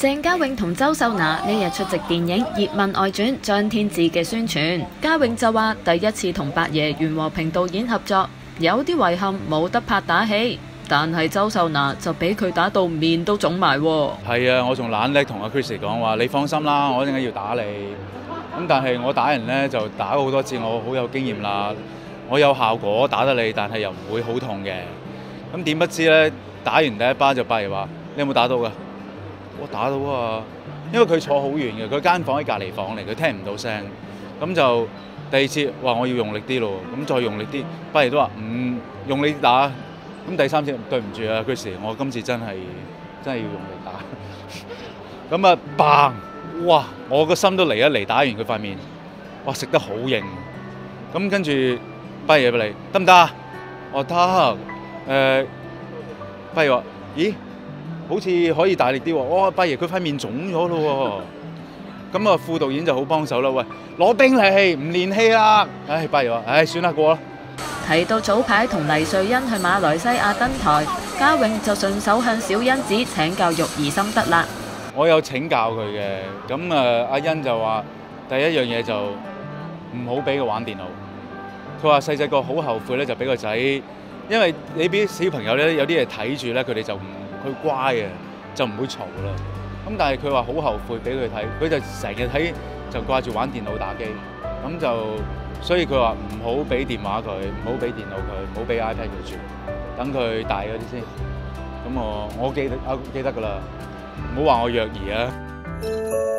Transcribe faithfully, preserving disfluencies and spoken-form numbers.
鄭嘉穎同周秀娜呢日出席電影《葉問外傳》張天志嘅宣傳，嘉穎就話第一次同八爺袁和平導演合作，有啲遺憾冇得拍打戲，但係周秀娜就俾佢打到面都腫埋。 係啊，我仲懶叻同阿 Chris 講話，你放心啦，我一陣間要打你。咁但係我打人呢，就打過好多次，我好有經驗啦，我有效果打得你，但係又唔會好痛嘅。咁點不知呢，打完第一巴就八爺話：你有冇打到㗎？我打到啊，因為佢坐好遠嘅，佢間房喺隔離房嚟，佢聽唔到聲。咁就第二次話我要用力啲咯，咁再用力啲，八爺都話唔、嗯、用力打。咁第三次對唔住啊 Chris， 我今次真係真係要用力打。咁啊嘭！哇！我個心都離一離，打完佢塊面，哇食得好型。咁跟住八爺嚟得唔得啊？我得。誒，八爺話：咦？好似可以大力啲喎！哇，八爺佢塊面腫咗咯喎！咁啊，副導演就好幫手啦。喂，攞兵嚟，唔練戲啦！唉，八爺話：唉，算啦，過啦。 提到早排同黎瑞恩去馬來西亞登台，嘉穎就順手向小欣子請教育兒心得啦。 我有請教佢嘅，咁啊，阿欣就話第一樣嘢就唔好俾佢玩電腦。佢話細細個好後悔咧，就俾個仔，因為你俾小朋友咧有啲嘢睇住咧，佢哋就唔佢乖嘅，就唔會嘈啦。咁但係佢話好後悔俾佢睇，佢就成日睇就掛住玩電腦打機，咁就所以佢話唔好俾電話佢，唔好俾電腦佢，唔好俾 iPad 佢住，等佢大嗰啲先。咁我我記得啊記得㗎啦，唔好話我虐兒啊！